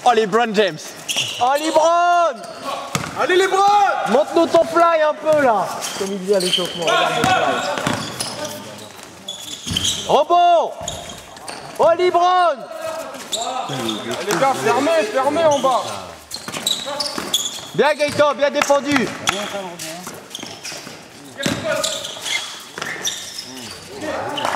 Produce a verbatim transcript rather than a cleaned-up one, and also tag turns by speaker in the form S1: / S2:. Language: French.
S1: Oh les Brown James.
S2: Oh les Brown.
S3: Allez les Browns.
S2: Montre-nous ton fly un peu là. Comme il dit à l'échauffement. Regarde mon fly. Rebond. Oh les Brown.
S3: Les gars, fermez, fermez en bas.
S2: Bien Gaëtan, bien défendu.
S4: Bien,